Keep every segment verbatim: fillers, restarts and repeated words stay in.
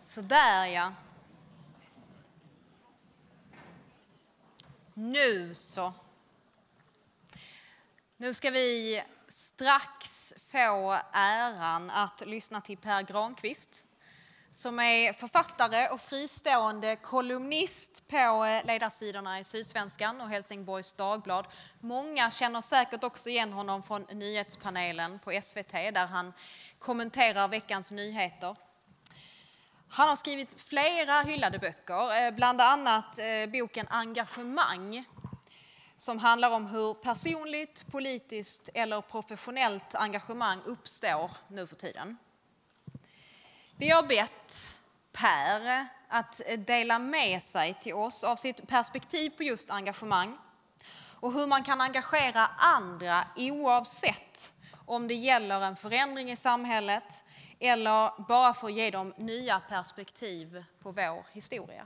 Så där ja. Nu så. Nu ska vi strax få äran att lyssna till Per Granqvist, som är författare och fristående kolumnist på ledarsidorna i Sydsvenskan och Helsingborgs Dagblad. Många känner säkert också igen honom från nyhetspanelen på S V T där han kommenterar veckans nyheter. Han har skrivit flera hyllade böcker, bland annat boken Engagemang, som handlar om hur personligt, politiskt eller professionellt engagemang uppstår nu för tiden. Vi har bett Per att dela med sig till oss av sitt perspektiv på just engagemang och hur man kan engagera andra oavsett om det gäller en förändring i samhället eller bara för att ge dem nya perspektiv på vår historia.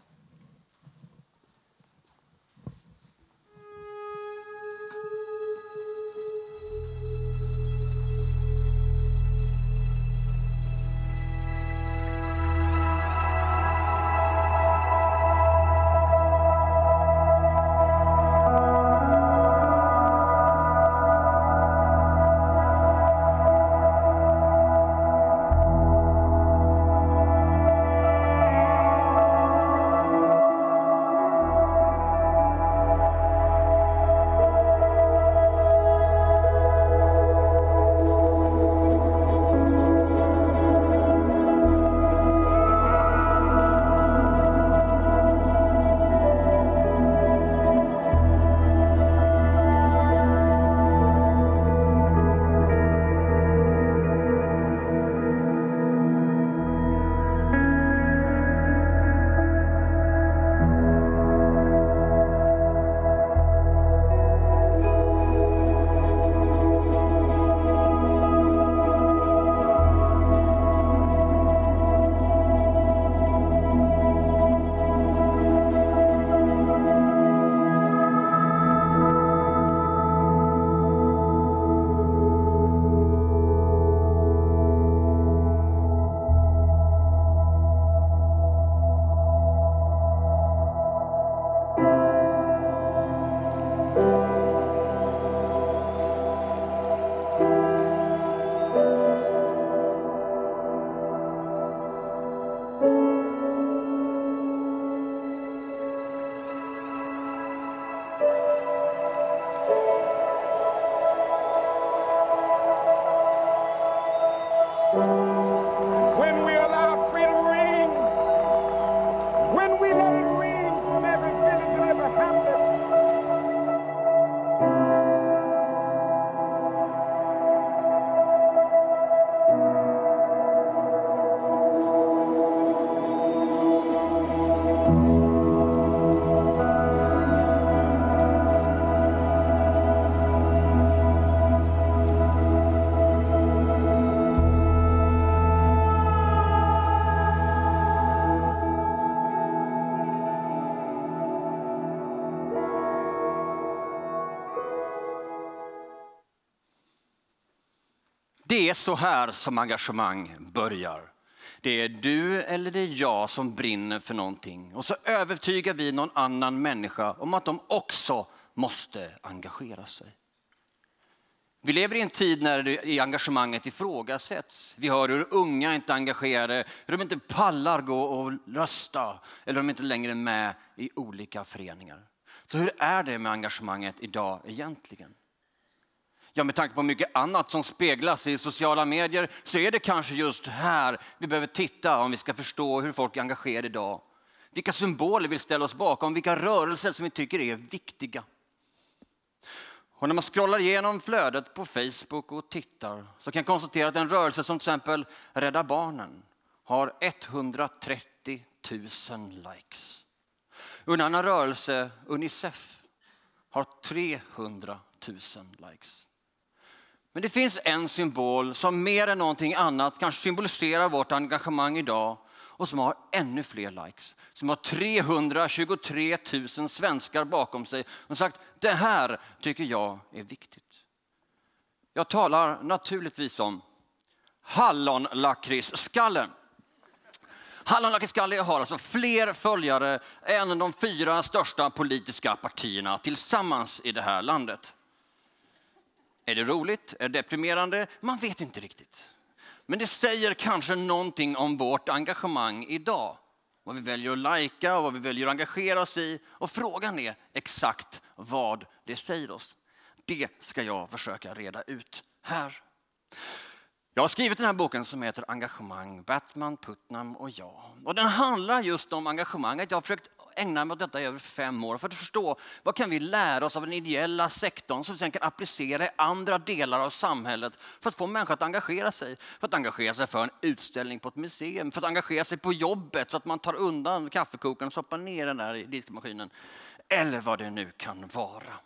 Det är så här som engagemang börjar. Det är du eller det är jag som brinner för någonting. Och så övertygar vi någon annan människa om att de också måste engagera sig. Vi lever i en tid när det, engagemanget ifrågasätts. Vi hör hur unga inte är engagerade, hur de inte pallar gå och rösta eller de inte längre är med i olika föreningar. Så hur är det med engagemanget idag egentligen? Ja, med tanke på mycket annat som speglas i sociala medier så är det kanske just här vi behöver titta om vi ska förstå hur folk är engagerade idag. Vilka symboler vi ställer oss bakom, vilka rörelser som vi tycker är viktiga. Och när man scrollar igenom flödet på Facebook och tittar så kan jag konstatera att en rörelse som till exempel Rädda Barnen har etthundratrettio tusen likes. Och en annan rörelse, Unicef, har trehundra tusen likes. Men det finns en symbol som mer än någonting annat kanske symboliserar vårt engagemang idag och som har ännu fler likes. Som har trehundratjugotre tusen svenskar bakom sig och sagt det här tycker jag är viktigt. Jag talar naturligtvis om hallonlakritsskallen. Hallon-Lakiskalli har alltså fler följare än de fyra största politiska partierna tillsammans i det här landet. Är det roligt? Är det deprimerande? Man vet inte riktigt. Men det säger kanske någonting om vårt engagemang idag. Vad vi väljer att lajka och vad vi väljer att engagera oss i. Och frågan är exakt vad det säger oss. Det ska jag försöka reda ut här. Jag har skrivit den här boken som heter Engagemang, Batman, Putnam och jag. Och den handlar just om engagemanget. Jag har försökt ägna mig åt detta i över fem år för att förstå vad kan vi lära oss av den ideella sektorn som vi sen kan applicera i andra delar av samhället för att få människor att engagera sig. För att engagera sig för en utställning på ett museum, för att engagera sig på jobbet så att man tar undan kaffekokaren och stoppar ner den där i diskmaskinen. Eller vad det nu kan vara.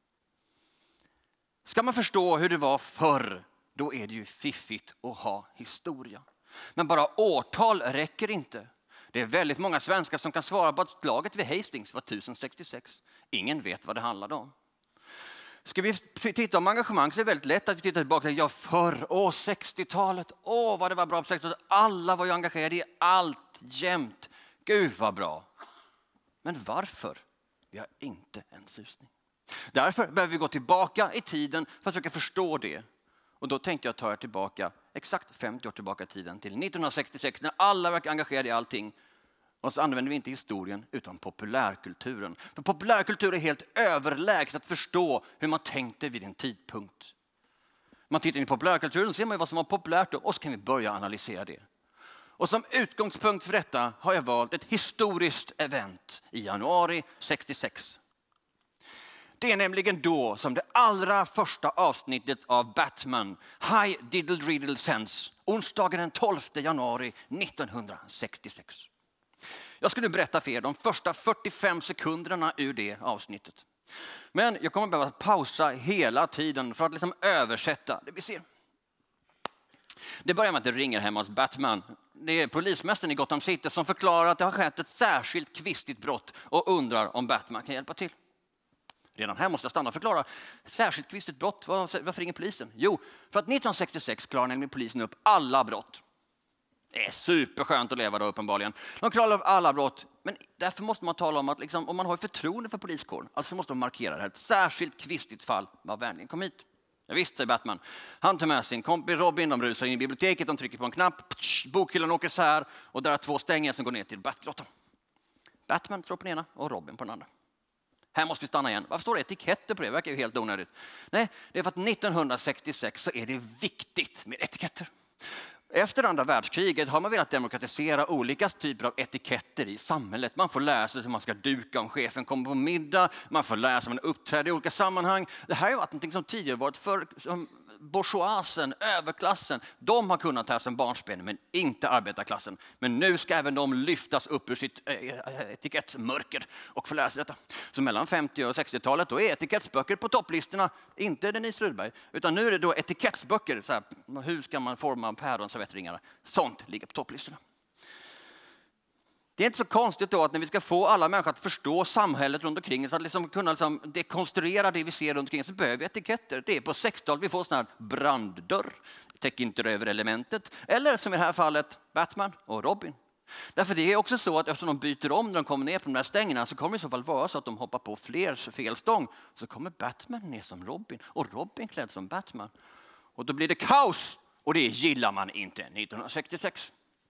Ska man förstå hur det var förr, då är det ju fiffigt att ha historia. Men bara årtal räcker inte. Det är väldigt många svenskar som kan svara på att slaget vid Hastings var tusen sextiosex. Ingen vet vad det handlade om. Ska vi titta om engagemang så är det väldigt lätt att vi tittar tillbaka till ja, förr, åh, sextiotalet. Åh, vad det var bra på sextiotalet. Alla var ju engagerade i allt jämt. Gud vad bra. Men varför? Vi har inte en susning. Därför behöver vi gå tillbaka i tiden för att försöka förstå det. Och då tänkte jag ta er tillbaka, exakt femtio år tillbaka i tiden, till nittonhundrasextiosex när alla verkar engagerade i allting. Och så använder vi inte historien utan populärkulturen. För populärkultur är helt överlägset att förstå hur man tänkte vid en tidpunkt. Man tittar in i populärkulturen och ser man vad som var populärt då, och så kan vi börja analysera det. Och som utgångspunkt för detta har jag valt ett historiskt event i januari sextiosex. Det är nämligen då som det allra första avsnittet av Batman, High Diddle Riddle Sense, onsdagen den tolfte januari nittonhundrasextiosex. Jag ska nu berätta för er de första fyrtiofem sekunderna ur det avsnittet. Men jag kommer behöva pausa hela tiden för att liksom översätta det vi ser. Det börjar med att det ringer hemma hos Batman. Det är polismästaren i Gotham City som förklarar att det har skett ett särskilt kvistigt brott och undrar om Batman kan hjälpa till. Redan här måste jag stanna och förklara. Särskilt kvistigt brott, varför ringer polisen? Jo, för att nittonhundrasextiosex klarar nämligen polisen upp alla brott. Det är superskönt att leva då uppenbarligen. De klarar upp alla brott, men därför måste man tala om att liksom, om man har förtroende för poliskåren, alltså måste de markera det här. Ett särskilt kvistigt fall, var vänligen kom hit. Jag visste, säger Batman. Han tar med sin kompis Robin, de rusar in i biblioteket, de trycker på en knapp, ptsch, bokhyllan åker så här och där är två stänger som går ner till Batgrottan. Batman står på den ena och Robin på den andra. Här måste vi stanna igen. Varför står det etiketter på det? Det verkar ju helt onödigt. Nej, det är för att nittonhundrasextiosex så är det viktigt med etiketter. Efter andra världskriget har man velat demokratisera olika typer av etiketter i samhället. Man får lära sig hur man ska duka om chefen kommer på middag. Man får lära sig hur man uppträder i olika sammanhang. Det här har varit något som tidigare varit för som bourgeoisen, överklassen. De har kunnat här som barnsben, men inte arbetarklassen. Men nu ska även de lyftas upp ur sitt etikettsmörker och få lära sig detta. Så mellan femtio- och sextiotalet då är etikettsböcker på topplistorna. Inte Denise Rudberg, utan nu är det då etikettsböcker. Så här, hur ska man forma päronservettringar? Sånt ligger på topplistorna. Det är inte så konstigt då att när vi ska få alla människor att förstå samhället runt omkring så att liksom kunna liksom dekonstruera det vi ser runt omkring så behöver vi etiketter. Det är på sextiotalet vi får sån här branddörr, täcker inte över elementet. Eller som i det här fallet Batman och Robin. Därför det är också så att eftersom de byter om när de kommer ner på de här stängerna så kommer det i så fall vara så att de hoppar på fler felstång. Så kommer Batman ner som Robin och Robin klädd som Batman. Och då blir det kaos och det gillar man inte nittonhundrasextiosex.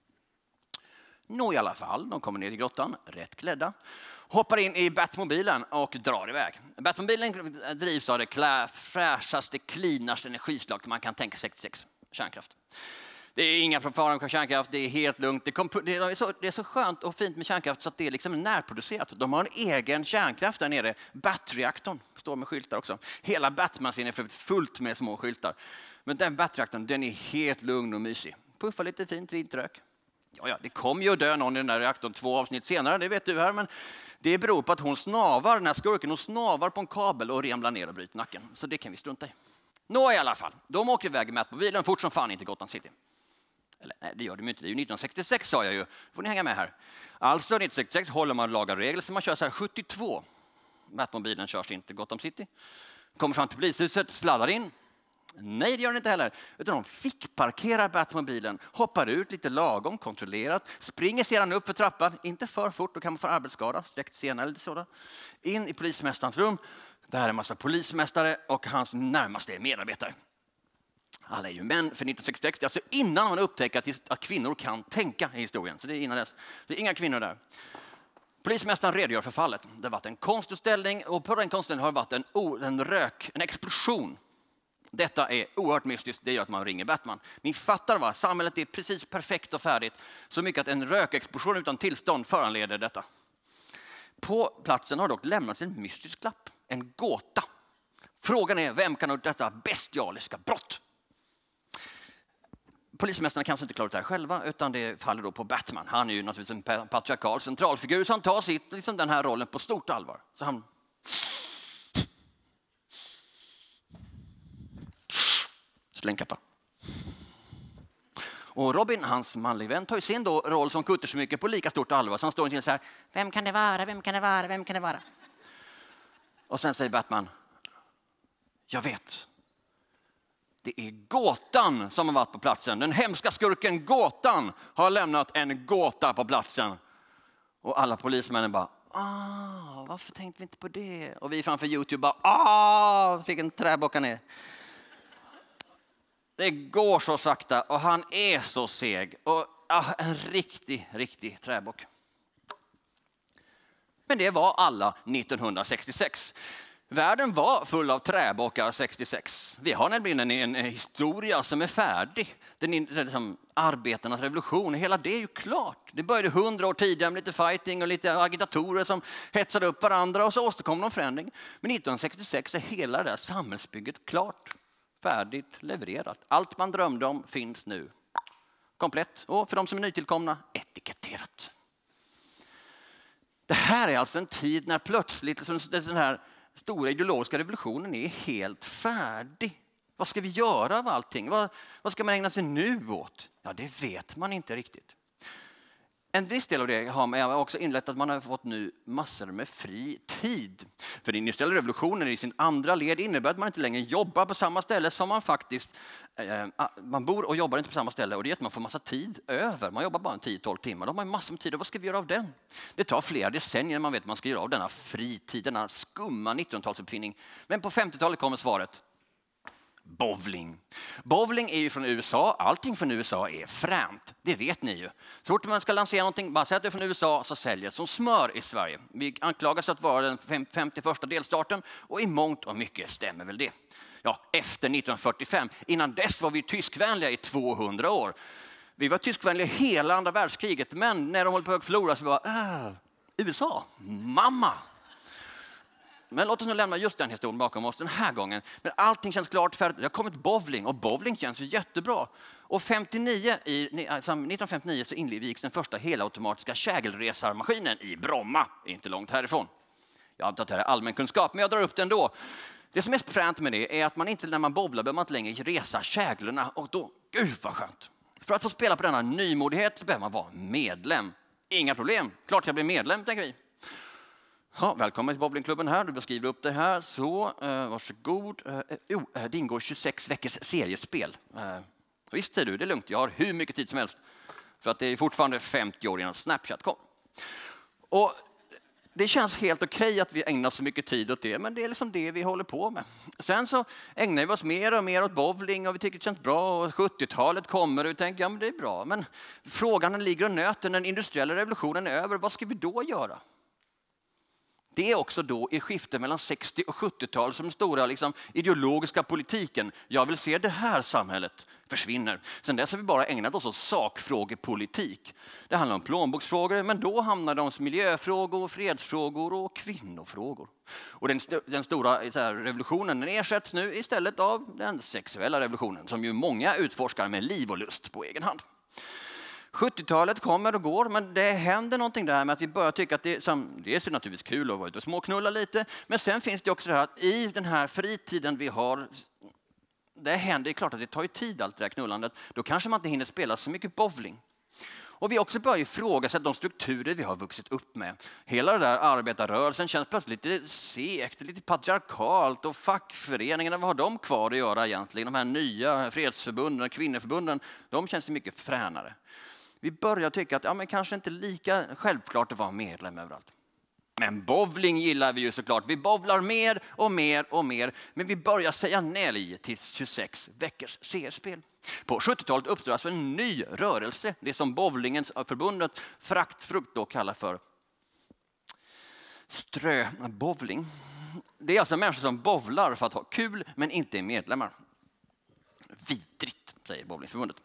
Nå i alla fall, de kommer ner i grottan, rätt klädda. Hoppar in i Batmobilen och drar iväg. Batmobilen drivs av det klä, fräschaste, cleanaste energislag man kan tänka sextiosex, kärnkraft. Det är inga faror med kärnkraft, det är helt lugnt. Det, kom, det, är så, det är så skönt och fint med kärnkraft så att det är liksom närproducerat. De har en egen kärnkraft där nere, Bat-reaktorn, står med skyltar också. Hela Batman-serien är för fullt med små skyltar. Men den Bat-reaktorn, den är helt lugn och mysig. Puffar lite fint vintrök. Ja, ja, det kommer ju att dö någon i den där reaktorn två avsnitt senare, det vet du här. Men det beror på att hon snavar, den här skurken, hon snavar på en kabel och remlar ner och bryter nacken. Så det kan vi strunta i. Nå i alla fall, de åker iväg med mobilen fort som fan inte Gotham City. Eller nej, det gör de inte, det är ju nittonhundrasextiosex sa jag ju. Får ni hänga med här. Alltså nittonhundrasextiosex håller man lagar regler så man kör så här sjuttiotvå. Batmobilen körs in till Gotham City. Kommer fram till polishuset, sladdar in. Nej, det gör den inte heller. Utan de fick parkera Batmobilen, hoppar ut lite lagom, kontrollerat, springer sedan upp för trappan, inte för fort, då kan man få arbetsskada, direkt senare eller sådär. In i polismästarens rum, där är en massa polismästare och hans närmaste medarbetare. Alla är ju män för nittonhundrasextiosex, alltså innan man upptäcker att kvinnor kan tänka i historien. Så det är innan dess. Det är inga kvinnor där. Polismästaren redogör för fallet. Det har varit en konstutställning och på den konstutställningen har det varit en, en rök, en explosion. Detta är oerhört mystiskt, det gör att man ringer Batman. Ni fattar va? Samhället är precis perfekt och färdigt. Så mycket att en rökexplosion utan tillstånd föranleder detta. På platsen har dock lämnats en mystisk lapp, en gåta. Frågan är, vem kan ha gjort detta bestialiska brott? Polismästarna kan inte klara det här själva, utan det faller då på Batman. Han är ju naturligtvis en patriarkal centralfigur, så han tar sitt, liksom den här rollen på stort allvar. Så han... slängkappa. Och Robin, hans manlig vän, tar ju sin då roll som kuttersmycke på lika stort allvar. Så han står inte så här, vem kan det vara, vem kan det vara, vem kan det vara? Och sen säger Batman, jag vet. Det är gåtan som har varit på platsen. Den hemska skurken gåtan har lämnat en gåta på platsen. Och alla polismännen bara, ah, varför tänkte vi inte på det? Och vi framför YouTube bara, ah, fick en träbocka ner. Det går så sakta och han är så seg. Och ah, en riktig, riktig träbock. Men det var alla nittonhundrasextiosex. Världen var full av träbockar sextiosex. Vi har nämligen en, en historia som är färdig. Den liksom, arbetarnas revolution, hela det är ju klart. Det började hundra år tidigare med lite fighting och lite agitatorer som hetsade upp varandra och så åstadkom de förändring. Men nittonhundrasextiosex är hela det här samhällsbygget klart, färdigt, levererat. Allt man drömde om finns nu. Komplett och för de som är nytillkomna, etiketterat. Det här är alltså en tid när plötsligt den här stora ideologiska revolutionen är helt färdig. Vad ska vi göra av allting? Vad, vad ska man ägna sig nu åt? Ja, det vet man inte riktigt. En viss del av det har man också inlett att man har fått nu massor med fri tid. För den industriella revolutionen i sin andra led innebär att man inte längre jobbar på samma ställe som man faktiskt... Eh, man bor och jobbar inte på samma ställe och det gör att man får massa tid över. Man jobbar bara en tio till tolv timmar. De har massor med tid och vad ska vi göra av den? Det tar flera decennier man vet att man ska göra av denna fritid, denna skumma nittonhundratalsuppfinning. Men på femtiotalet kommer svaret. Bowling. Bowling är ju från U S A. Allting från U S A är fränt. Det vet ni ju. Så fort man ska lansera någonting, bara säga att det är från U S A så säljer det som smör i Sverige. Vi anklagas att vara den femtioförsta delstaten och i mångt och mycket stämmer väl det. Ja, efter nittonhundrafyrtiofem. Innan dess var vi tyskvänliga i tvåhundra år. Vi var tyskvänliga hela andra världskriget, men när de höll på att förlora så var äh, U S A, mamma. Men låt oss nu lämna just den historien bakom oss den här gången. Men allting känns klart färdigt. Det har kommit bowling och bowling känns ju jättebra. Och femtionio i, alltså nittonhundrafemtionio så invigs den första helautomatiska kägelresarmaskinen i Bromma. Inte långt härifrån. Jag antar att det här är allmän kunskap, men jag drar upp den då. Det som är fränt med det är att man inte när man bowlar behöver man inte längre resa käglorna. Och då, gud vad skönt. För att få spela på denna nymodighet så behöver man vara medlem. Inga problem. Klart jag blir medlem, tänker vi. Ja, välkommen till bowlingklubben här. Du beskriver upp det här. Så, eh, varsågod. Eh, oh, det ingår tjugosex veckors seriespel. Eh, visst säger du, det är lugnt. Jag har hur mycket tid som helst. För att det är fortfarande femtio år innan Snapchat kom. Och det känns helt okej att vi ägnar så mycket tid åt det. Men det är liksom det vi håller på med. Sen så ägnar vi oss mer och mer åt bowling. Och vi tycker det känns bra. Och sjuttiotalet kommer och vi tänker, ja men det är bra. Men frågan ligger och nöter. När den industriella revolutionen är över, vad ska vi då göra? Det är också då i skiftet mellan sextio- och sjuttiotal som den stora liksom, ideologiska politiken. Jag vill se det här samhället försvinner. Sen dess har vi bara ägnat oss åt sakfrågepolitik. Det handlar om plånboksfrågor, men då hamnar de om miljöfrågor, fredsfrågor och kvinnofrågor. Och den, st- den stora så här, revolutionen den ersätts nu istället av den sexuella revolutionen som ju många utforskar med liv och lust på egen hand. sjuttiotalet kommer och går, men det händer någonting där med att vi börjar tycka att det är, som, det är så naturligtvis kul att vara ute och småknulla lite. Men sen finns det också det här att i den här fritiden vi har, det händer, det är klart att det tar ju tid allt det där knullandet. Då kanske man inte hinner spela så mycket bowling. Och vi också börjar ifrågasätta de strukturer vi har vuxit upp med. Hela den där arbetarrörelsen känns plötsligt lite segt, lite patriarkalt, och fackföreningarna, vad har de kvar att göra egentligen? De här nya fredsförbunden, kvinnoförbunden, de känns mycket fränare. Vi börjar tycka att ja, men kanske inte lika självklart att vara medlem överallt. Men bowling gillar vi ju såklart. Vi bowlar mer och mer och mer. Men vi börjar säga nej till tjugosex veckors C R-spel. På sjuttiotalet uppstod alltså en ny rörelse. Det som bowlingens förbundet fraktfrukt då kallar för ströbowling. Det är alltså människor som bowlar för att ha kul men inte är medlemmar. Vidrigt, säger bowlingförbundet.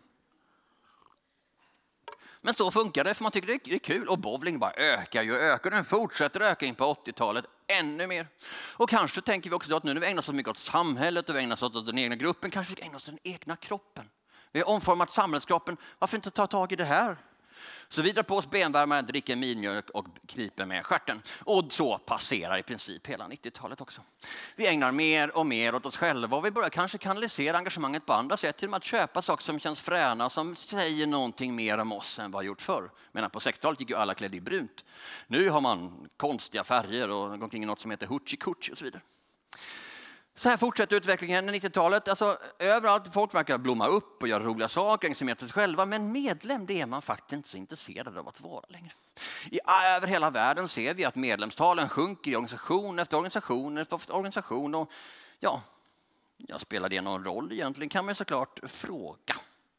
Men så funkar det, för man tycker det är kul, och bowling bara ökar ju och ökar. Den fortsätter öka in på åttiotalet ännu mer. Och kanske tänker vi också då att nu när vi ägnar oss så mycket åt samhället och vi ägnar oss åt den egna gruppen, kanske vi ska ägna oss åt den egna kroppen. Vi har omformat samhällskroppen, varför inte ta tag i det här? Så vi drar på oss benvärmare, dricker minmjölk och kniper med stjärten. Och så passerar i princip hela nittiotalet också. Vi ägnar mer och mer åt oss själva och vi börjar kanske kanalisera engagemanget på andra sätt till att köpa saker som känns fräna, som säger någonting mer om oss än vad gjort förr. Men på sextiotalet gick ju alla klädda i brunt. Nu har man konstiga färger och går omkring i något som heter hoochie-coochie och så vidare. Så här fortsätter utvecklingen i nittiotalet. Alltså, överallt folk verkar blomma upp och göra roliga saker, engagera sig själva. Men medlem, det är man faktiskt inte så intresserad av att vara längre. I, över hela världen ser vi att medlemstalen sjunker i organisation efter organisation efter organisation. Och ja, jag spelar det någon roll egentligen, kan man såklart fråga.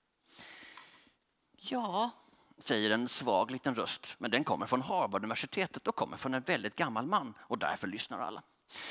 Ja, säger en svag liten röst. Men den kommer från Harvard-universitetet och kommer från en väldigt gammal man. Och därför lyssnar alla.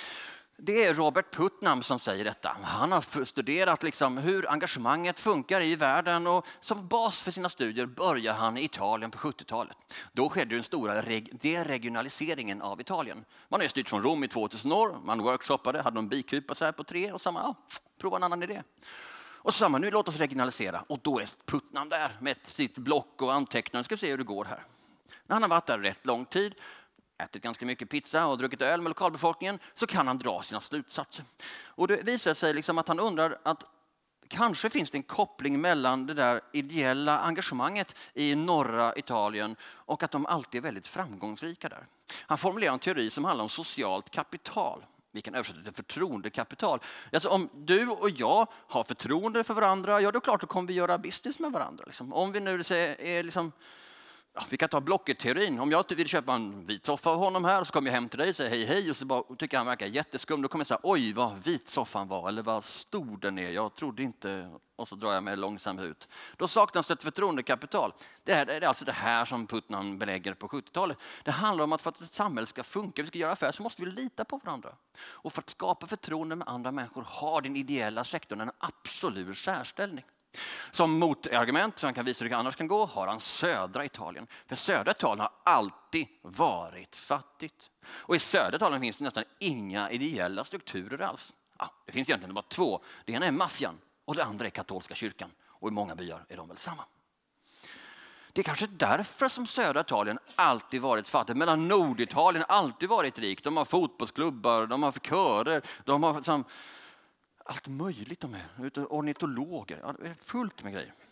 Det är Robert Putnam som säger detta. Han har studerat liksom hur engagemanget funkar i världen, och som bas för sina studier börjar han i Italien på sjuttiotalet. Då skedde den stora deregionaliseringen av Italien. Man har styrt från Rom i tvåtusen år, man workshoppade, hade någon bikupa så här på tre och sa man, ja, prova en annan idé. Och så sa man, nu låt oss regionalisera, och då är Putnam där med sitt block och antecknar, ska vi se hur det går här. När han har varit där rätt lång tid, ätit ganska mycket pizza och druckit öl med lokalbefolkningen, så kan han dra sina slutsatser. Och det visar sig liksom att han undrar att kanske finns det en koppling mellan det där ideella engagemanget i norra Italien och att de alltid är väldigt framgångsrika där. Han formulerar en teori som handlar om socialt kapital. Vi kan översätta till förtroendekapital. Alltså om du och jag har förtroende för varandra, ja då är det klart att kommer vi göra business med varandra. Liksom. Om vi nu är liksom... Ja, vi kan ta Blocket-teorin. Om jag vill köpa en vit soffa av honom här, så kommer jag hem till dig och säger hej hej, och så bara, tycker han verkar jätteskum. Då kommer jag säga, oj vad vit soffan var, eller vad stor den är. Jag trodde inte, och så drar jag mig långsamt ut. Då saknas ett förtroendekapital. Det, här, det är alltså det här som Putnam belägger på sjuttiotalet. Det handlar om att för att ett samhälle ska funka, vi ska göra affärer, så måste vi lita på varandra. Och för att skapa förtroende med andra människor har den ideella sektorn en absolut särställning. Som motargument, som han kan visa hur det annars kan gå, har han södra Italien. För södra Italien har alltid varit fattigt. Och i södra Italien finns det nästan inga ideella strukturer alls. Ja, det finns egentligen bara två. Det ena är maffian och det andra är katolska kyrkan. Och i många byar är de väl samma. Det är kanske därför som södra Italien alltid varit fattigt. Medan Norditalien alltid varit rikt. De har fotbollsklubbar, de har körer, de har... Som, allt möjligt de är. Ornitologer. Ja, det är fullt med grejer.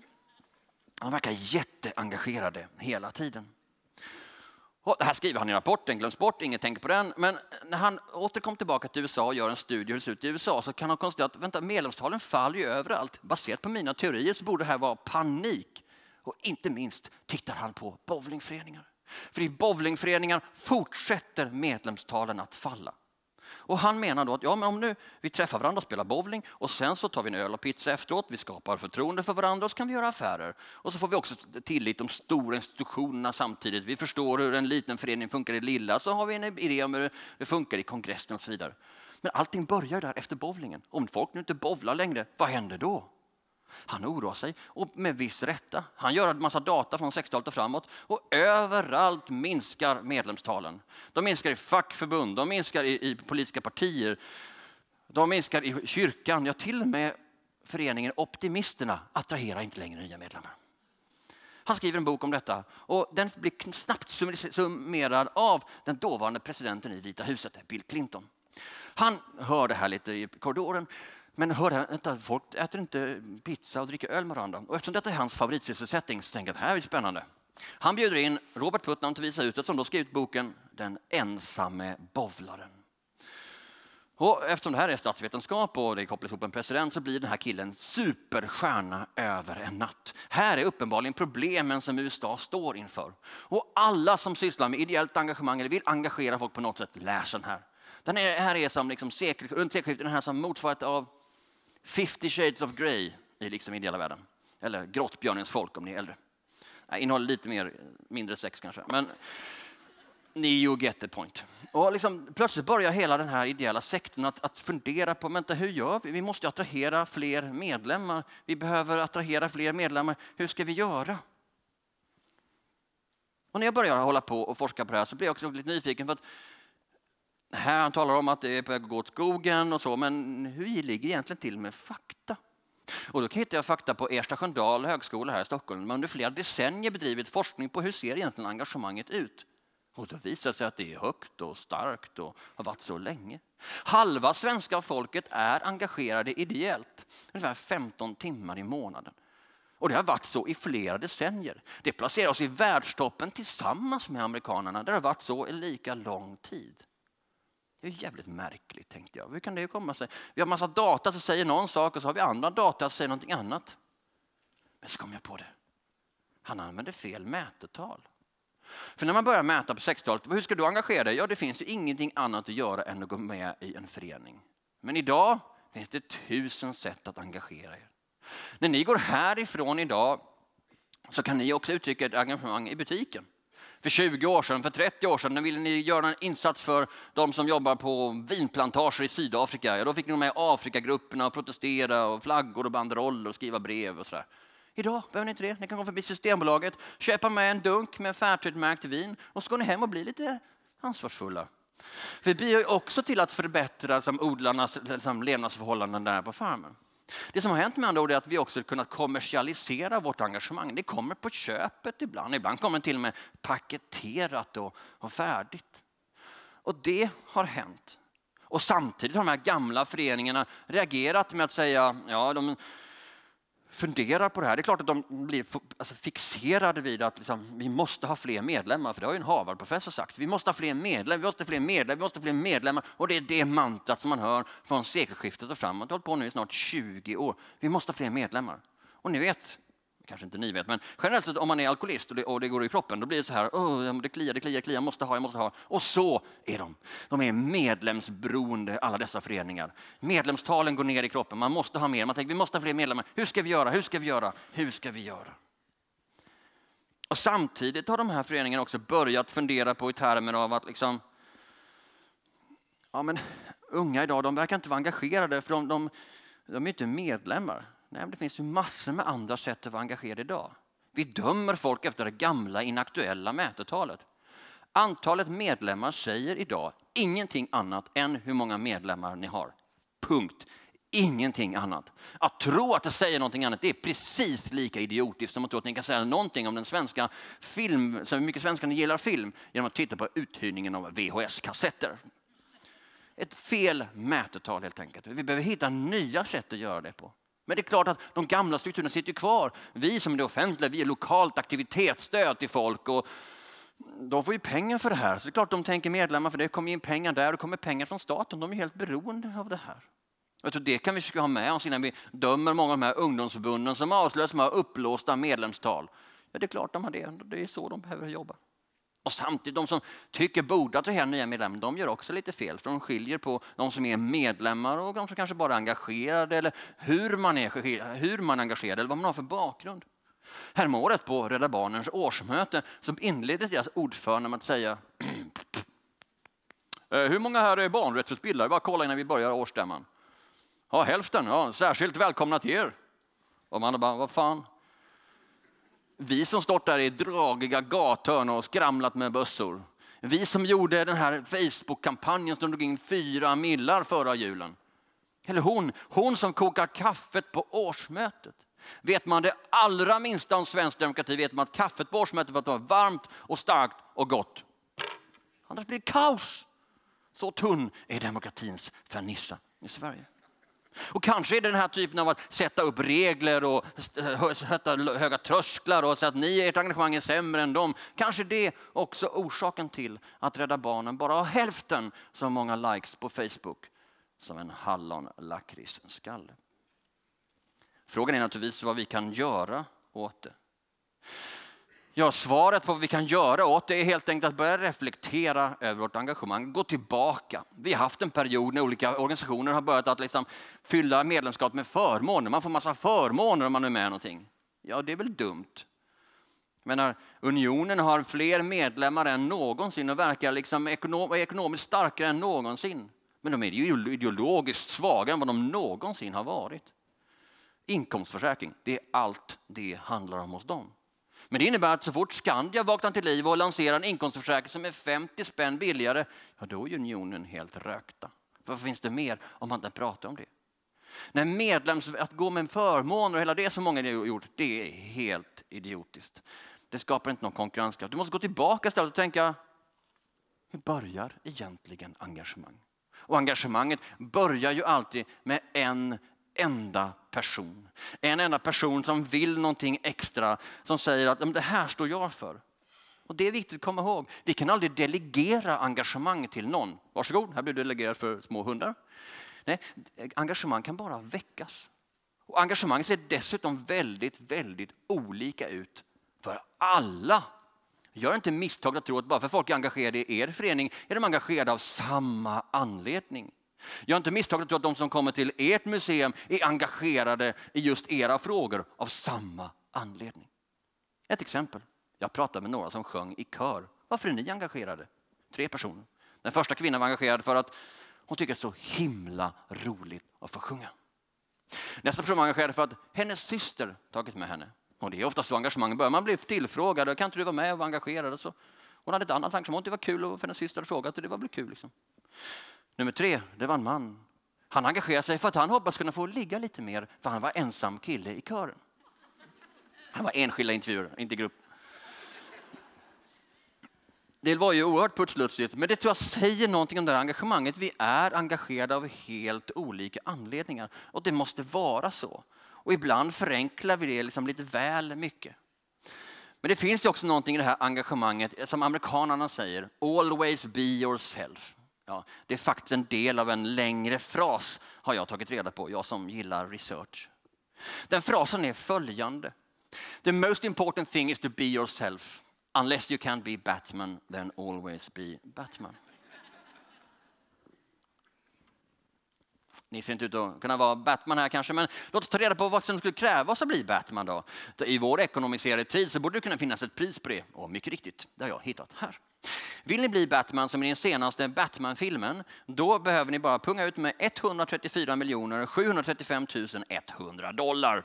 De verkar jätteengagerade hela tiden. Och det här skriver han i rapporten, glöms bort, ingen tänker på den. Men när han återkom tillbaka till U S A och gör en studie hur det ser ut i U S A, så kan han konstatera att vänta, medlemstalen faller ju överallt. Baserat på mina teorier så borde det här vara panik. Och inte minst tittar han på bowlingföreningar. För i bowlingföreningar fortsätter medlemstalen att falla. Och han menar då att ja, men om nu vi träffar varandra och spelar bowling och sen så tar vi en öl och pizza efteråt, vi skapar förtroende för varandra och så kan vi göra affärer. Och så får vi också tillit de stora institutionerna samtidigt. Vi förstår hur en liten förening funkar i lilla, så har vi en idé om hur det funkar i kongressen och så vidare. Men allting börjar där efter bowlingen. Om folk nu inte bowlar längre, vad händer då? Han oroar sig, och med viss rätta. Han gör en massa data från sextiotalet och framåt, och överallt minskar medlemstalen. De minskar i fackförbund, de minskar i, i politiska partier, de minskar i kyrkan. Ja, till och med föreningen Optimisterna attraherar inte längre nya medlemmar. Han skriver en bok om detta, och den blir snabbt summerad av den dåvarande presidenten i Vita huset, Bill Clinton. Han hör det här lite i korridoren. Men hör här, folk äter inte pizza och dricker öl med varandra. Och eftersom detta är hans favoritsysselsättning så tänker jag att det här är spännande. Han bjuder in Robert Putnam till att visa ut det som då skrivit boken Den ensamme bowlaren. Och eftersom det här är statsvetenskap och det är kopplat ihop en president så blir den här killen superstjärna över en natt. Här är uppenbarligen problemen som U S A står inför. Och alla som sysslar med ideellt engagemang eller vill engagera folk på något sätt läser den här. Den är, här är som liksom sekel, runt sekelskiftet den här som motsvarat av fifty shades of Grey i liksom ideella världen. Eller Grottbjörnens folk om ni är äldre. Nej, innehåller lite mer, mindre sex kanske. Men ni you get the point. Och liksom, plötsligt börjar hela den här ideella sekten att, att fundera på vänta, hur gör vi? Vi måste attrahera fler medlemmar. Vi behöver attrahera fler medlemmar. Hur ska vi göra? Och när jag börjar hålla på och forska på det här så blir jag också lite nyfiken. För att här han talar om att det är på väg att gå åt skogen och så. Men hur ligger egentligen till med fakta? Och då hittar jag fakta på Ersta Sköndal högskola här i Stockholm. Man under flera decennier bedrivit forskning på hur ser egentligen engagemanget ut. Och då visar det sig att det är högt och starkt och har varit så länge. Halva svenska folket är engagerade ideellt. Ungefär femton timmar i månaden. Och det har varit så i flera decennier. Det placerar oss i världstoppen tillsammans med amerikanerna. Det har varit så i lika lång tid. Det är jävligt märkligt tänkte jag. Hur kan det komma sig? Vi har massa data som säger någon sak och så har vi andra data som säger någonting annat. Men så kom jag på det. Han använde fel mätetal. För när man börjar mäta på sextiotalet, hur ska du engagera dig? Ja, det finns ju ingenting annat att göra än att gå med i en förening. Men idag finns det tusen sätt att engagera er. När ni går härifrån idag så kan ni också uttrycka ett engagemang i butiken. För tjugo år sedan, för trettio år sedan, när ville ni göra en insats för de som jobbar på vinplantager i Sydafrika. Ja, då fick ni med Afrikagrupperna och protestera och flaggor och banderoller och skriva brev och sådär. Idag behöver ni inte det. Ni kan gå förbi Systembolaget, köpa med en dunk med Fairtrade-märkt vin och så går ni hem och blir lite ansvarsfulla. För det blir ju också till att förbättra som odlarnas som levnadsförhållanden där på farmen. Det som har hänt med andra ord är att vi också kunnat kommersialisera vårt engagemang. Det kommer på köpet ibland. Ibland kommer det till och med paketerat och, och färdigt. Och det har hänt. Och samtidigt har de här gamla föreningarna reagerat med att säga, ja de funderar på det här. Det är klart att de blir alltså, fixerade vid att liksom, vi måste ha fler medlemmar. För det har ju en Harvard-professor sagt. Vi måste ha fler medlemmar, vi måste ha fler medlemmar, vi måste ha fler medlemmar. Och det är det mantrat som man hör från sekelskiftet och framåt. Det har hållit på nu i snart tjugo år. Vi måste ha fler medlemmar. Och ni vet, kanske inte ni vet, men generellt om man är alkoholist och det, och det går i kroppen, då blir det så här, oh, det kliar, det kliar, kliar, jag måste ha, jag måste ha. Och så är de. De är medlemsberoende, alla dessa föreningar. Medlemstalen går ner i kroppen, man måste ha mer. Man tänker, vi måste ha fler medlemmar. Hur ska vi göra? Hur ska vi göra? Hur ska vi göra? Och samtidigt har de här föreningarna också börjat fundera på i termer av att liksom, ja men unga idag, de verkar inte vara engagerade för de, de, de är inte medlemmar. Nej, men det finns ju massor med andra sätt att vara engagerad idag. Vi dömer folk efter det gamla inaktuella mätetalet. Antalet medlemmar säger idag ingenting annat än hur många medlemmar ni har. Punkt. Ingenting annat. Att tro att det säger någonting annat, det är precis lika idiotiskt som att tro att ni kan säga någonting om den svenska film, så mycket svenskarna gillar film, genom att titta på uthyrningen av V H S-kassetter. Ett fel mätetal helt enkelt. Vi behöver hitta nya sätt att göra det på. Men det är klart att de gamla strukturerna sitter kvar. Vi som är det offentliga, vi är lokalt aktivitetsstöd till folk och de får ju pengar för det här. Så det är klart att de tänker medlemmar för det kommer in pengar där och det kommer pengar från staten. De är helt beroende av det här. Jag tror det kan vi ska ha med oss innan vi dömer många av de här ungdomsförbunden som avslöjas med upplåsta medlemstal. Ja, det är klart de har det. Det är så de behöver jobba. Och samtidigt, de som tycker borde attrahera nya medlemmar, de gör också lite fel. För de skiljer på de som är medlemmar och de som kanske bara är engagerade. Eller hur man är, hur man är engagerad eller vad man har för bakgrund. Häromåret på Rädda Barnens årsmöte så inleddes deras ordförande med att säga hur många här är barnrättsutbildare? Bara kolla innan vi börjar årsstämman. Ja, hälften. Ja, särskilt välkomna till er. Och man bara, vad fan? Vi som stått där i dragiga gathörn och skramlat med bössor. Vi som gjorde den här Facebook-kampanjen som drog in fyra millar förra julen. Eller hon, hon som kokar kaffet på årsmötet. Vet man det allra minsta om svensk demokrati vet man att kaffet på årsmötet var att vara varmt och starkt och gott. Annars blir det kaos. Så tunn är demokratins fernissa i Sverige. Och kanske är det den här typen av att sätta upp regler och sätta höga trösklar och säga att ni, ert engagemang är sämre än dem. Kanske det är också orsaken till att Rädda Barnen bara har hälften så många likes på Facebook som en hallonlakritsskalle. Frågan är naturligtvis vad vi kan göra åt det. Ja, svaret på vad vi kan göra åt det är helt enkelt att börja reflektera över vårt engagemang. Gå tillbaka. Vi har haft en period när olika organisationer har börjat att liksom fylla medlemskap med förmåner. Man får massa förmåner om man är med i någonting. Ja, det är väl dumt. Men när unionen har fler medlemmar än någonsin och verkar liksom ekonom- ekonomiskt starkare än någonsin. Men de är ju ideologiskt svagare än vad de någonsin har varit. Inkomstförsäkring, det är allt det handlar om hos dem. Men det innebär att så fort Skandia vaknar till liv och lanserar en inkomstförsäkring som är femtio spänn billigare, ja då är unionen helt rökta. Varför finns det mer om man inte pratar om det? När medlems, att gå med förmåner och hela det som många har gjort, det är helt idiotiskt. Det skapar inte någon konkurrenskraft. Du måste gå tillbaka istället och tänka, hur börjar egentligen engagemang? Och engagemanget börjar ju alltid med en enda person. En enda person som vill någonting extra, som säger att det här står jag för. Och det är viktigt att komma ihåg. Vi kan aldrig delegera engagemang till någon. Varsågod, här blir du delegerad för små hundar. Nej, engagemang kan bara väckas. Och engagemang ser dessutom väldigt, väldigt olika ut för alla. Gör inte misstag att tro att bara för folk är engagerade i er förening är de engagerade av samma anledning. Gör inte misstag att tro att de som kommer till ert museum är engagerade i just era frågor av samma anledning. Ett exempel. Jag pratade med några som sjöng i kör. Varför är ni engagerade? Tre personer. Den första kvinnan var engagerad för att hon tycker det är så himla roligt att få sjunga. Nästa person var engagerad för att hennes syster tagit med henne. Och det är ofta så engagemang börjar. Man blir tillfrågad. Kan inte du vara med och vara engagerad? Och så. Hon hade ett annat engagemang. Det var kul och för hennes syster hade frågat. Och det var väl kul liksom. Nummer tre, det var en man. Han engagerade sig för att han hoppas kunna få ligga lite mer. För han var ensam kille i kören. Han var enskilda intervjuer, inte grupp. Det var ju oerhört putslutsigt. Men det tror jag säger någonting om det här engagemanget. Vi är engagerade av helt olika anledningar. Och det måste vara så. Och ibland förenklar vi det liksom lite väl mycket. Men det finns ju också någonting i det här engagemanget som amerikanerna säger. Always be yourself. Ja, det är faktiskt en del av en längre fras har jag tagit reda på. Jag som gillar research. Den frasen är följande. The most important thing is to be yourself. Unless you can be Batman, then always be Batman. Ni ser inte ut att kunna vara Batman här kanske, men låt oss ta reda på vad som skulle krävas att bli Batman då. I vår ekonomiserade tid så borde det kunna finnas ett pris på det. Och mycket riktigt, det har jag hittat här. Vill ni bli Batman som i den senaste Batman-filmen, då behöver ni bara punga ut med etthundratrettiofyra miljoner sjuhundratrettiofem tusen etthundra dollar.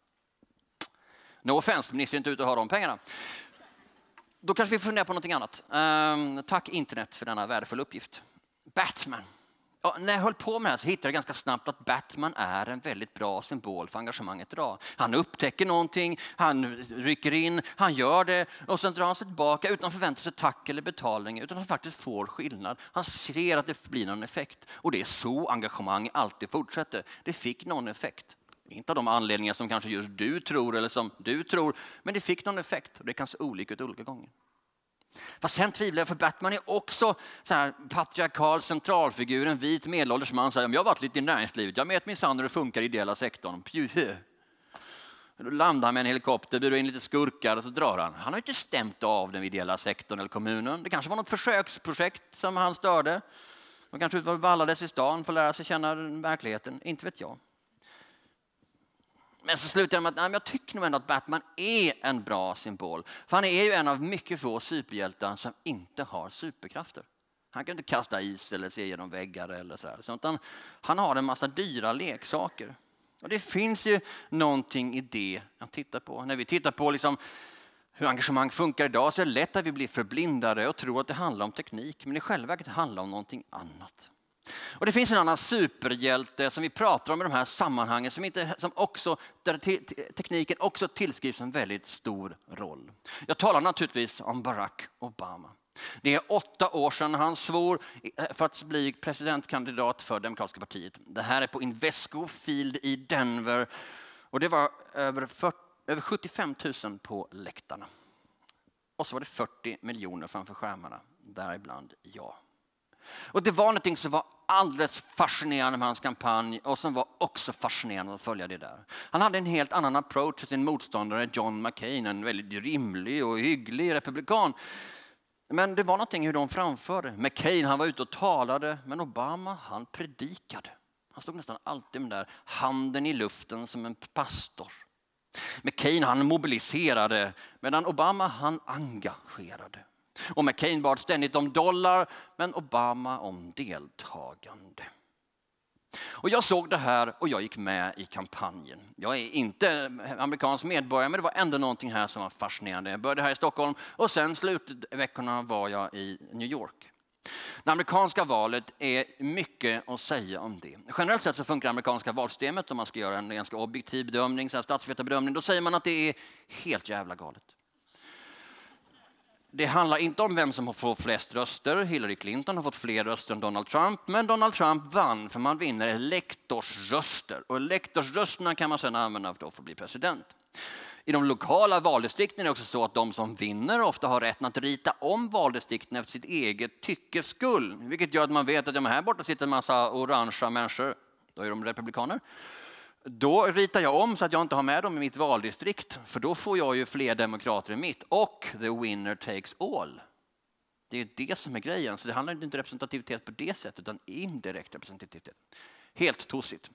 No offense, men ni ser inte ut att ha de pengarna. Då kanske vi funderar på någonting annat. Um, tack internet för denna värdefulla uppgift. Batman. Ja, när jag höll på med det här så hittade jag ganska snabbt att Batman är en väldigt bra symbol för engagemanget idag. Han upptäcker någonting, han rycker in, han gör det och sen drar han sig tillbaka utan att förvänta sig tack eller betalning, utan att han faktiskt får skillnad. Han ser att det blir någon effekt och det är så engagemang alltid fortsätter. Det fick någon effekt. Inte av de anledningar som kanske just du tror eller som du tror, men det fick någon effekt och det kan se olika ut olika gånger. Fast sen tvivlar jag, för Batman är också så här patriarkal centralfigur, en vit medelålders man säger, jag har varit lite i näringslivet, jag vet minsann hur det funkar i ideella sektorn. Pjuh. Då landar han med en helikopter, bjuder in lite skurkar och så drar han. Han har inte stämt av den ideella sektorn eller kommunen. Det kanske var något försöksprojekt som han störde. De kanske vallades i stan för att lära sig känna verkligheten, inte vet jag. Men så slutar jag med att nej, jag tycker nog ändå att Batman är en bra symbol. För han är ju en av mycket få superhjältar som inte har superkrafter. Han kan inte kasta is eller se genom väggar eller så här. Utan han har en massa dyra leksaker. Och det finns ju någonting i det att titta på. När vi tittar på liksom hur engagemang funkar idag så är det lätt att vi blir förblindade och tror att det handlar om teknik. Men i själva verket handlar det om någonting annat. Och det finns en annan superhjälte som vi pratar om i de här sammanhangen som, inte, som också, där te- tekniken också tillskrivs en väldigt stor roll. Jag talar naturligtvis om Barack Obama. Det är åtta år sedan han svor för att bli presidentkandidat för Demokratiska partiet. Det här är på Invesco Field i Denver. Och det var över, fyrtio, över sjuttiofem tusen på läktarna. Och så var det fyrtio miljoner framför skärmarna, däribland jag. Och det var någonting som var alldeles fascinerande med hans kampanj och som var också fascinerande att följa det där. Han hade en helt annan approach till sin motståndare John McCain, en väldigt rimlig och hygglig republikan. Men det var någonting hur de framförde. McCain, han var ute och talade, men Obama, han predikade. Han stod nästan alltid med där handen i luften som en pastor. McCain, han mobiliserade, medan Obama, han engagerade. Och McCain bad ständigt om dollar, men Obama om deltagande. Och jag såg det här och jag gick med i kampanjen. Jag är inte amerikansk medborgare, men det var ändå någonting här som var fascinerande. Jag började här i Stockholm och sen slutveckorna var jag i New York. Det amerikanska valet är mycket att säga om det. Generellt sett så funkar det amerikanska valsystemet om man ska göra en ganska objektiv bedömning, så här statsvetarbedömning. Då säger man att det är helt jävla galet. Det handlar inte om vem som har fått flest röster. Hillary Clinton har fått fler röster än Donald Trump. Men Donald Trump vann för man vinner elektorsröster. Och elektorsrösterna kan man sedan använda för att bli president. I de lokala valdistrikten är det också så att de som vinner ofta har rätten att rita om valdistrikten efter sitt eget tyckes skull. Vilket gör att man vet att de här borta sitter en massa orangea människor. Då är de republikaner. Då ritar jag om så att jag inte har med dem i mitt valdistrikt. För då får jag ju fler demokrater i mitt. Och the winner takes all. Det är det som är grejen. Så det handlar inte om representativitet på det sättet utan indirekt representativitet. Helt tossigt.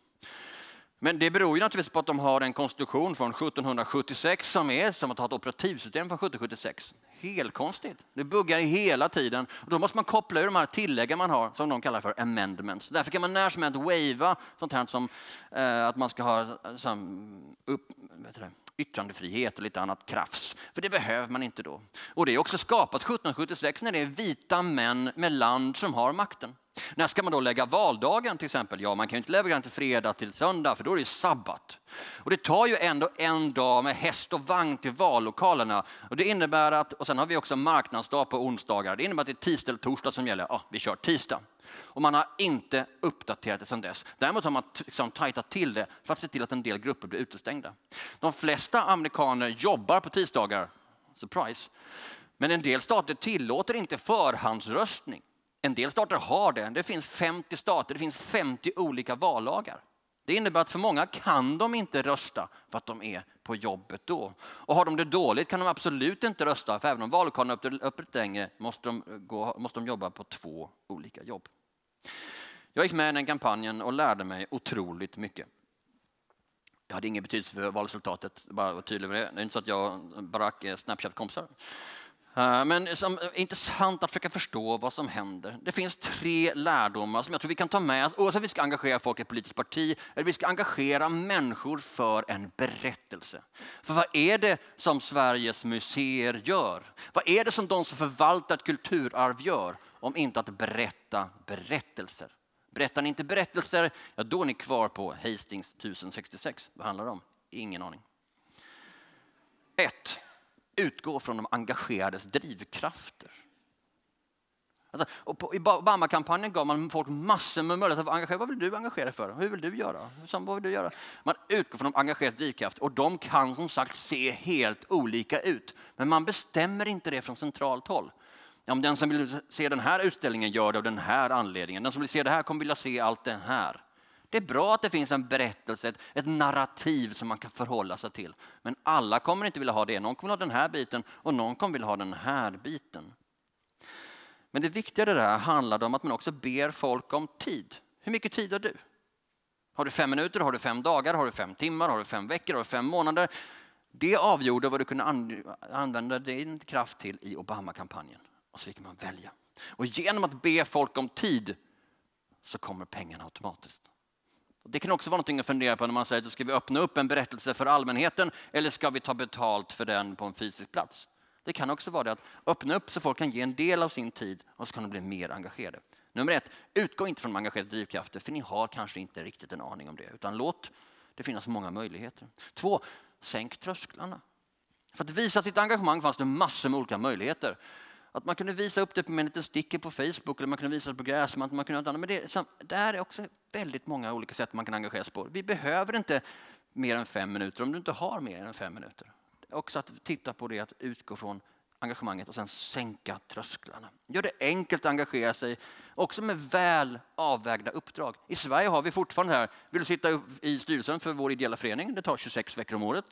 Men det beror ju naturligtvis på att de har en konstitution från sjuttonhundrasjuttiosex som är som att ha ett operativsystem från sjuttonhundrasjuttiosex. Helt konstigt. Det buggar hela tiden. Och då måste man koppla ur de här tilläggen man har som de kallar för amendments. Därför kan man när som helst waiva sånt här som eh, att man ska ha som, upp, vet du det, yttrandefrihet och lite annat krafts. För det behöver man inte då. Och det är också skapat sjuttonhundrasjuttiosex när det är vita män med land som har makten. När ska man då lägga valdagen till exempel? Ja, man kan ju inte lägga den till fredag till söndag för då är det ju sabbat. Och det tar ju ändå en dag med häst och vagn till vallokalerna. Och det innebär att, och sen har vi också marknadsdag på onsdagar. Det innebär att det är tisdag eller torsdag som gäller. Ja, vi kör tisdag. Och man har inte uppdaterat det sedan dess. Däremot har man liksom tajtat till det för att se till att en del grupper blir utestängda. De flesta amerikaner jobbar på tisdagar. Surprise. Men en del stater tillåter inte förhandsröstning. En del stater har det. Det finns femtio stater. Det finns femtio olika vallagar. Det innebär att för många kan de inte rösta för att de är på jobbet då. Och har de det dåligt kan de absolut inte rösta. För även om vallokalen är öppet länge måste de, gå, måste de jobba på två olika jobb. Jag gick med i den kampanjen och lärde mig otroligt mycket. Jag hade ingen betydelse för valresultatet. Bara var tydlig med det. Det är inte så att jag och Barack är Snapchat-kompisar. Men det är intressant att försöka förstå vad som händer. Det finns tre lärdomar som jag tror vi kan ta med oss. Oavsett om vi ska engagera folk i ett politiskt parti eller vi ska engagera människor för en berättelse. För vad är det som Sveriges museer gör? Vad är det som de som förvaltar ett kulturarv gör om inte att berätta berättelser? Berättar ni inte berättelser, ja då är ni kvar på Hastings tusen sextiosex. Vad handlar det om? Ingen aning. Ett. Utgå från de engagerades drivkrafter. Alltså, och på, i Obama-kampanjen gav man folk massor med möjligheter att engagera. Vad vill du engagera dig för? Hur vill du göra? Vad vill du göra? Man utgår från de engagerades drivkrafter och de kan som sagt se helt olika ut. Men man bestämmer inte det från centralt håll. Om den som vill se den här utställningen gör det av den här anledningen. Den som vill se det här kommer vilja se allt det här. Det är bra att det finns en berättelse, ett, ett narrativ som man kan förhålla sig till. Men alla kommer inte vilja ha det. Någon kommer vilja ha den här biten och någon kommer vilja ha den här biten. Men det viktiga där handlar om att man också ber folk om tid. Hur mycket tid har du? Har du fem minuter, har du fem dagar, har du fem timmar, har du fem veckor, har du fem månader? Det avgjorde vad du kunde använda din kraft till i Obama-kampanjen. Och så fick man välja. Och genom att be folk om tid så kommer pengarna automatiskt. Det kan också vara något att fundera på när man säger att ska vi öppna upp en berättelse för allmänheten eller ska vi ta betalt för den på en fysisk plats? Det kan också vara det att öppna upp så folk kan ge en del av sin tid och så kan de bli mer engagerade. Nummer ett, utgå inte från engagerade drivkrafter för ni har kanske inte riktigt en aning om det. Utan låt det finnas många möjligheter. Två, sänk trösklarna. För att visa sitt engagemang fanns det massor med olika möjligheter. Att man kunde visa upp det med en liten sticker på Facebook eller man kunde visa det på gräsmattan. Man kunde, men det, det är också väldigt många olika sätt man kan engagera sig på. Vi behöver inte mer än fem minuter om du inte har mer än fem minuter. Också att titta på det, att utgå från engagemanget och sen sänka trösklarna. Gör det enkelt att engagera sig, också med väl avvägda uppdrag. I Sverige har vi fortfarande här, vill du sitta upp i styrelsen för vår ideella förening? Det tar tjugosex veckor om året.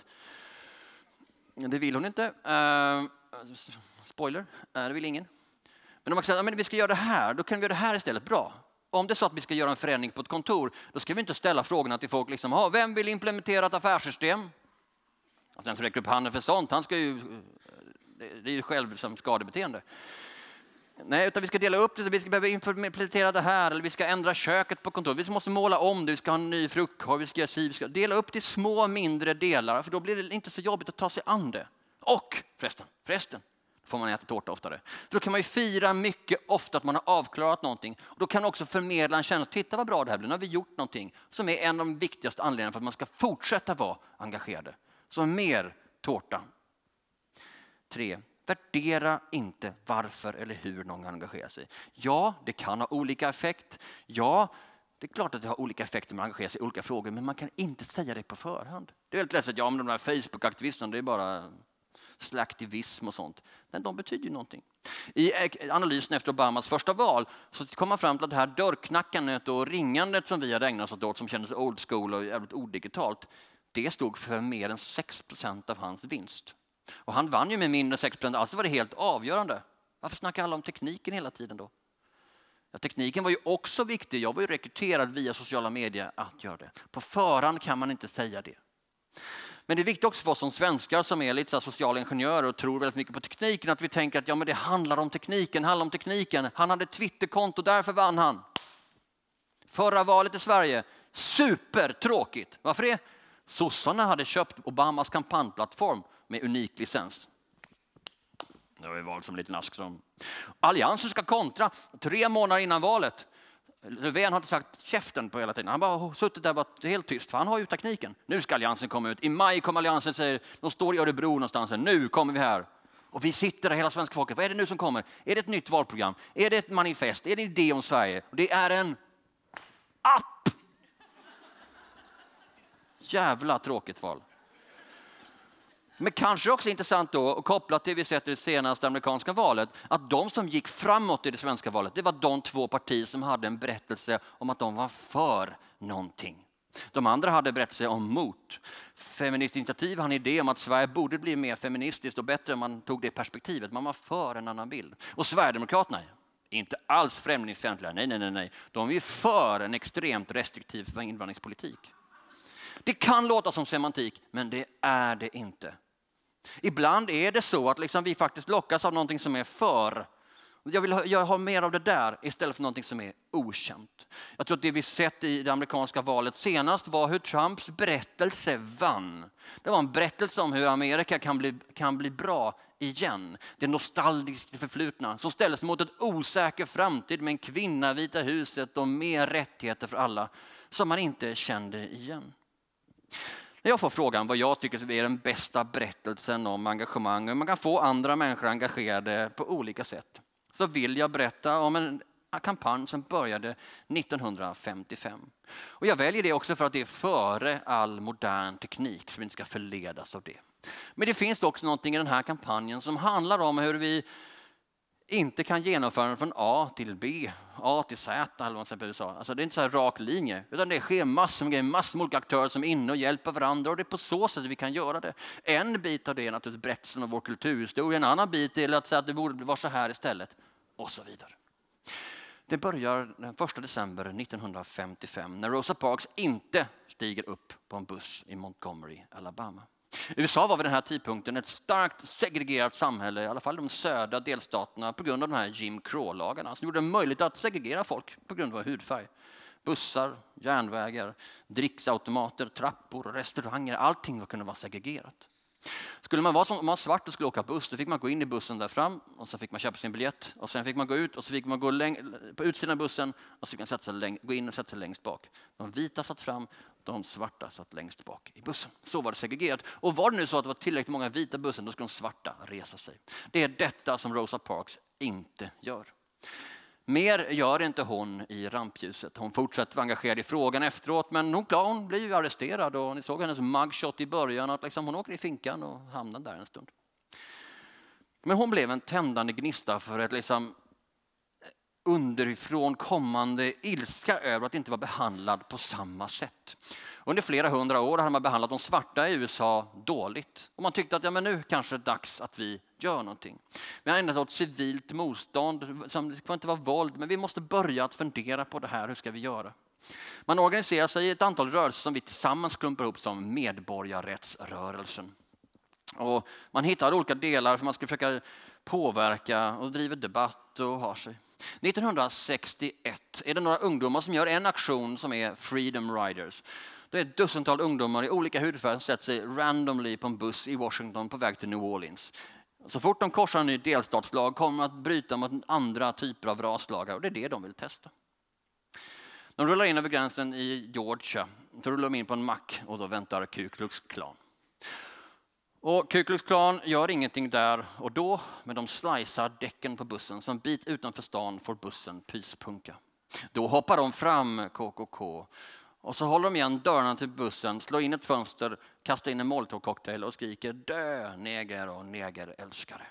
Det vill hon inte. Uh, spoiler, uh, det vill ingen. Men om man säger att vi ska göra det här, då kan vi göra det här istället. Bra. Om det är så att vi ska göra en förändring på ett kontor, då ska vi inte ställa frågorna till folk. Liksom, vem vill implementera ett affärssystem? Alltså den som räcker upp handen för sånt, han ska ju, det är ju själv som skadebeteende. Nej, utan vi ska dela upp det, så vi ska behöva implementera det här, eller vi ska ändra köket på kontor. Vi måste måla om det, vi ska ha en ny fruktkorg, vi ska, vi ska dela upp det i små mindre delar, för då blir det inte så jobbigt att ta sig an det. Och förresten, förresten får man äta tårta oftare. För då kan man ju fira mycket ofta att man har avklarat någonting. Och då kan man också förmedla en känsla, titta vad bra det här blir, nu har vi gjort någonting som är en av de viktigaste anledningarna för att man ska fortsätta vara engagerade. Så mer tårta. Tre. Värdera inte varför eller hur någon engagerar sig. Ja, det kan ha olika effekt. Ja, det är klart att det har olika effekter om man engagerar sig i olika frågor. Men man kan inte säga det på förhand. Det är väldigt lätt att ja, men de här Facebook-aktivisterna, det är bara slaktivism och sånt. Men de betyder ju någonting. I analysen efter Obamas första val så kom man fram till att det här dörrknackandet och ringandet som vi hade ägnat oss åt, som kändes old school och jävligt odigitalt, det stod för mer än sex procent av hans vinst. Och han vann ju med mindre än sex procent, alltså var det helt avgörande. Varför snackar alla om tekniken hela tiden då? Ja, tekniken var ju också viktig. Jag var ju rekryterad via sociala medier att göra det. På förhand kan man inte säga det. Men det är viktigt också för oss som svenskar som är lite så sociala ingenjörer och tror väldigt mycket på tekniken, att vi tänker att ja, men det handlar om tekniken, handlar om tekniken. Han hade Twitterkonto, därför vann han. Förra valet i Sverige, supertråkigt. Varför det? Sossarna hade köpt Obamas kampanjplattform med unik licens. Det var ju val som en liten ask som. Alliansen ska kontra tre månader innan valet. Löfven har inte sagt käften på hela tiden. Han bara suttit där och varit helt tyst, för han har ju tekniken. Nu ska alliansen komma ut. I maj kommer alliansen, säger, de står i Örebro någonstans. Nu kommer vi här. Och vi sitter där, hela svenska folket. Vad är det nu som kommer? Är det ett nytt valprogram? Är det ett manifest? Är det en idé om Sverige? Och det är en app. Jävla tråkigt val. Men kanske också intressant då, och kopplat till det vi sett i det senaste amerikanska valet, att de som gick framåt i det svenska valet, det var de två partier som hade en berättelse om att de var för någonting. De andra hade berättelse om mot. Feministinitiativ har en idé om att Sverige borde bli mer feministiskt och bättre om man tog det perspektivet. Man var för en annan bild. Och Sverigedemokraterna, inte alls främlingsfientliga, nej, nej, nej, nej. De är för en extremt restriktiv invandringspolitik. Det kan låta som semantik, men det är det inte. Ibland är det så att liksom vi faktiskt lockas av någonting som är för. Jag vill ha, jag ha mer av det där istället för någonting som är okänt. Jag tror att det vi sett i det amerikanska valet senast var hur Trumps berättelse vann. Det var en berättelse om hur Amerika kan bli, kan bli bra igen. Det nostalgiska förflutna som ställdes mot ett osäker framtid med en kvinna i Vita huset och mer rättigheter för alla som man inte kände igen. När jag får frågan vad jag tycker är den bästa berättelsen om engagemang och man kan få andra människor engagerade på olika sätt, så vill jag berätta om en kampanj som började nittonhundrafemtiofem. Och jag väljer det också för att det är före all modern teknik, så vi inte ska förledas av det. Men det finns också någonting i den här kampanjen som handlar om hur vi inte kan genomföra den från A till B, A till Z eller vad man säger. Alltså det är inte så här rak linje, utan det sker massor med grejer, massor med olika aktörer som är inne och hjälper varandra, och det är på så sätt vi kan göra det. En bit av det är naturligtvis berättelsen om vår kulturhistoria, en annan bit är att säga att det borde vara så här istället och så vidare. Det börjar den första december nittonhundrafemtiofem när Rosa Parks inte stiger upp på en buss i Montgomery, Alabama. U S A var vid den här tidpunkten ett starkt segregerat samhälle, i alla fall de södra delstaterna, på grund av de här Jim Crow-lagarna som gjorde det möjligt att segregera folk på grund av hudfärg. Bussar, järnvägar, dricksautomater, trappor, restauranger, allting kunde vara segregerat. Skulle man vara som om man var svart och skulle åka buss, då fick man gå in i bussen där fram och så fick man köpa sin biljett och sen fick man gå ut och så fick man gå läng- på utsidan av bussen och så fick man sätta sig läng- gå in och sätta sig längst bak. De vita satt fram, de svarta satt längst bak i bussen. Så var det segregerat. Och var det nu så att det var tillräckligt många vita bussen, då skulle de svarta resa sig. Det är detta som Rosa Parks inte gör. Mer gör inte hon i rampljuset. Hon fortsätter vara engagerad i frågan efteråt, men hon, klar, hon blir ju arresterad och ni såg hennes mugshot i början att liksom hon åker i finkan och hamnar där en stund. Men hon blev en tändande gnista för ett liksom underifrån kommande ilska över att inte vara behandlad på samma sätt. Under flera hundra år hade man behandlat de svarta i U S A dåligt. Och man tyckte att ja, men nu kanske det är dags att vi gör någonting. Vi har ägnat åt civilt motstånd, som det får inte vara våld, men vi måste börja att fundera på det här, hur ska vi göra? Man organiserar sig i ett antal rörelser som vi tillsammans klumpar ihop som medborgarrättsrörelsen. Och man hittar olika delar för man ska försöka påverka och driva debatt och ha sig. nittonhundrasextioett är det några ungdomar som gör en aktion som är Freedom Riders. Det är ett dussintal ungdomar i olika hudfärger som sätter sig randomly på en buss i Washington på väg till New Orleans. Så fort de korsar en ny delstatslag kommer de att bryta mot andra typer av raslagar och det är det de vill testa. De rullar in över gränsen i Georgia. Så rullar de in på en mack och då väntar Ku Klux Klan. Och Ku Klux Klan gör ingenting där och då, men de slicear däcken på bussen som bit utanför stan får bussen pyspunka. Då hoppar de fram K K K och så håller de igen dörrarna till bussen, slår in ett fönster, kastar in en molotovcocktail och skriker dö neger och negerälskare.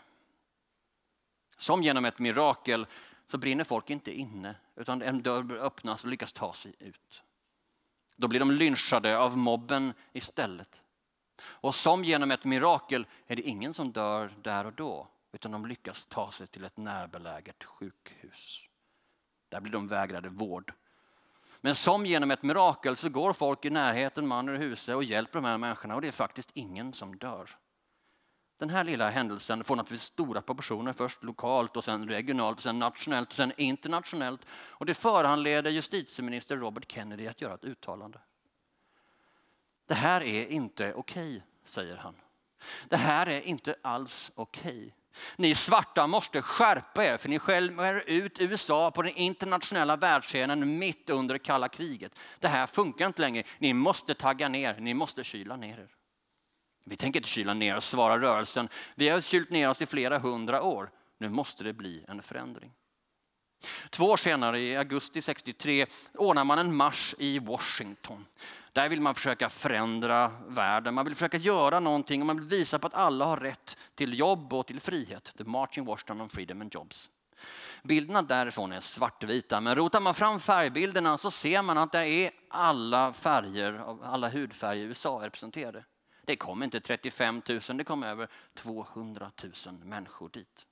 Som genom ett mirakel så brinner folk inte inne utan en dörr öppnas och lyckas ta sig ut. Då blir de lynchade av mobben istället. Och som genom ett mirakel är det ingen som dör där och då utan de lyckas ta sig till ett närbeläget sjukhus. Där blir de vägrade vård. Men som genom ett mirakel så går folk i närheten, man ur huset och hjälper de här människorna och det är faktiskt ingen som dör. Den här lilla händelsen får naturligtvis stora proportioner, först lokalt och sen regionalt och sen nationellt och sen internationellt. Och det föranleder justitieminister Robert Kennedy att göra ett uttalande. Det här är inte okej, säger han. Det här är inte alls okej. Ni svarta måste skärpa er för ni skäller ut U S A på den internationella världsscenen mitt under kalla kriget. Det här funkar inte längre. Ni måste tagga ner, ni måste kyla ner er. Vi tänker inte kyla ner oss, svarar rörelsen. Vi har kylt ner oss i flera hundra år. Nu måste det bli en förändring. Två år senare, i augusti sextiotre, ordnar man en marsch i Washington. Där vill man försöka förändra världen. Man vill försöka göra någonting och man vill visa på att alla har rätt till jobb och till frihet. The March in Washington on Freedom and Jobs. Bilderna därifrån är svartvita, men rotar man fram färgbilderna så ser man att det är alla färger, alla hudfärger i U S A representerade. Det kom inte trettiofem tusen, det kom över tvåhundratusen människor dit.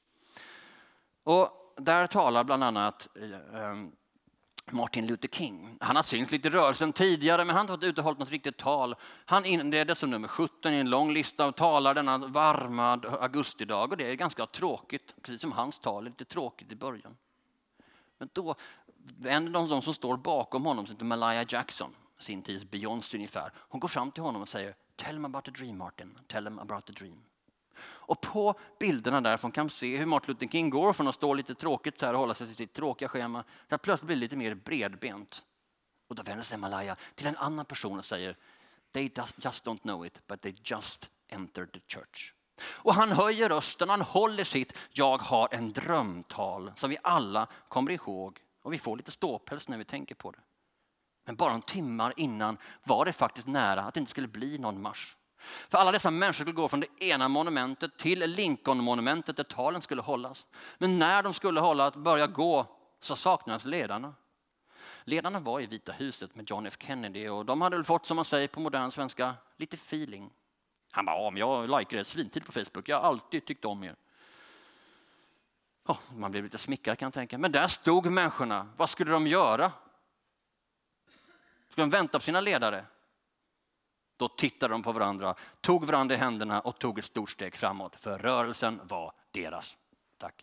Och där talar bland annat eh, Martin Luther King. Han har synts lite i rörelsen tidigare men han har inte varit ute och hållit något riktigt tal. Han inledde som nummer sjutton i en lång lista av talare denna varma augustidag och det är ganska tråkigt, precis som hans tal är lite tråkigt i början. Men då, en av de som står bakom honom som heter Malia Jackson, sin tids Beyoncé ungefär, hon går fram till honom och säger Tell him about the dream, Martin. Tell him about the dream. Och på bilderna därifrån kan man se hur Martin Luther King går från att stå lite tråkigt här och hålla sig till sitt tråkiga schema. Där plötsligt blir det lite mer bredbent. Och då vänder sig Malaya till en annan person och säger They just don't know it, but they just entered the church. Och han höjer rösten, han håller sitt Jag har en drömtal som vi alla kommer ihåg. Och vi får lite ståpäls när vi tänker på det. Men bara en timmar innan var det faktiskt nära att det inte skulle bli någon marsch. För alla dessa människor skulle gå från det ena monumentet till Lincoln-monumentet där talen skulle hållas. Men när de skulle hålla att börja gå så saknades ledarna. Ledarna var i Vita huset med John F Kennedy och de hade väl fått, som man säger på modern svenska, lite feeling. Han bara, ja, men jag likar er svintid på Facebook, jag har alltid tyckt om er. Oh, man blev lite smickrad kan jag tänka. Men där stod människorna, vad skulle de göra? Skulle de vänta på sina ledare? Då tittade de på varandra, tog varandra i händerna och tog ett stort steg framåt. För rörelsen var deras. Tack.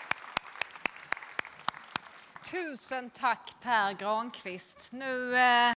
Tusen tack Per Granqvist. Nu... Eh...